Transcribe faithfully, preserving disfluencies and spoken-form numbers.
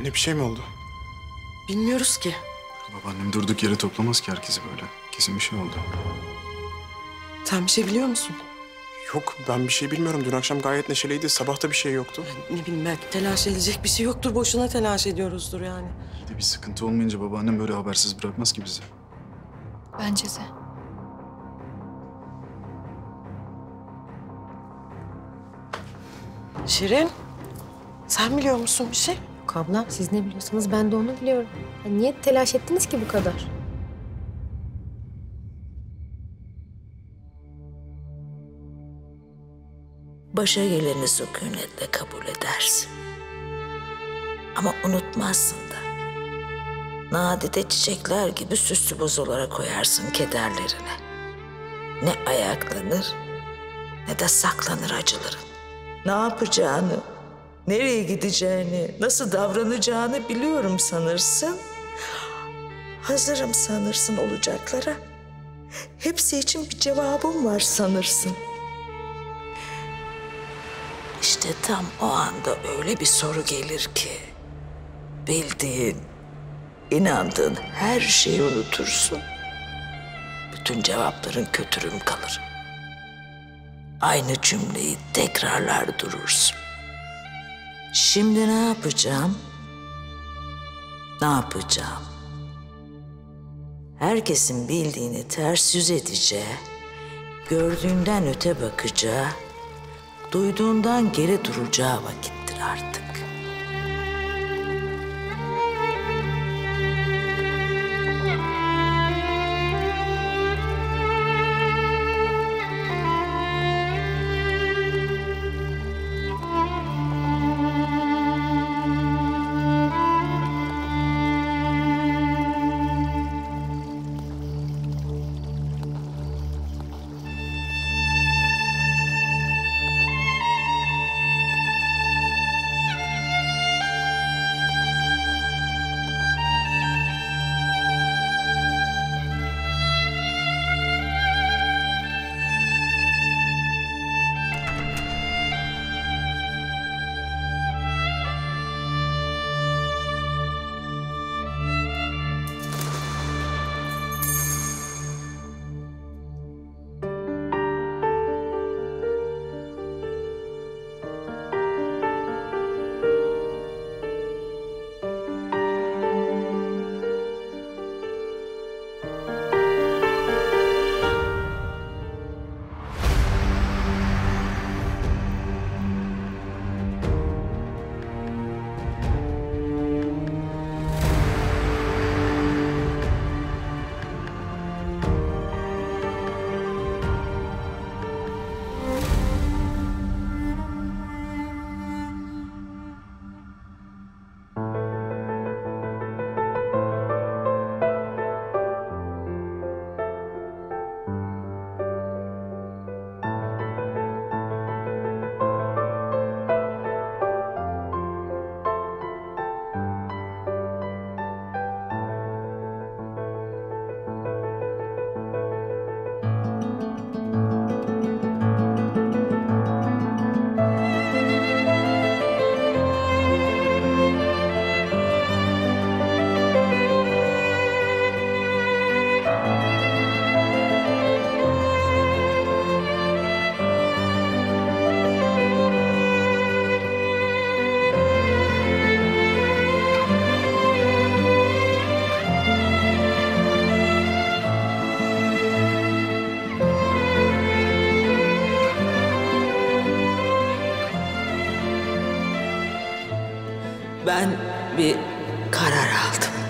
Anne bir şey mi oldu? Bilmiyoruz ki. Babaannem durduk yere toplamaz ki herkesi böyle. Kesin bir şey oldu. Sen bir şey biliyor musun? Yok ben bir şey bilmiyorum. Dün akşam gayet neşeliydi. Sabah da bir şey yoktu. Ne bileyim belki telaş edecek bir şey yoktur. Boşuna telaş ediyoruzdur yani. İyi de bir sıkıntı olmayınca babaannem böyle habersiz bırakmaz ki bizi. Bence de. Şirin, sen biliyor musun bir şey? Yok ablam, siz ne biliyorsanız ben de onu biliyorum. Ya niye telaş ettiniz ki bu kadar? Başa geleni sükunetle kabul edersin. Ama unutmazsın da. Nadide çiçekler gibi süslü bozolara koyarsın kederlerine. Ne ayaklanır ne de saklanır acıların. Ne yapacağını, nereye gideceğini, nasıl davranacağını biliyorum sanırsın. Hazırım sanırsın olacaklara. Hepsi için bir cevabım var sanırsın. İşte tam o anda öyle bir soru gelir ki... bildiğin, inandığın her şeyi unutursun. Bütün cevapların kötürüm kalır. Aynı cümleyi tekrarlar durursun. Şimdi ne yapacağım? Ne yapacağım? Herkesin bildiğini ters yüz edeceği, gördüğünden öte bakacağı, duyduğundan geri duracağı vakittir artık. Ben bir karar aldım.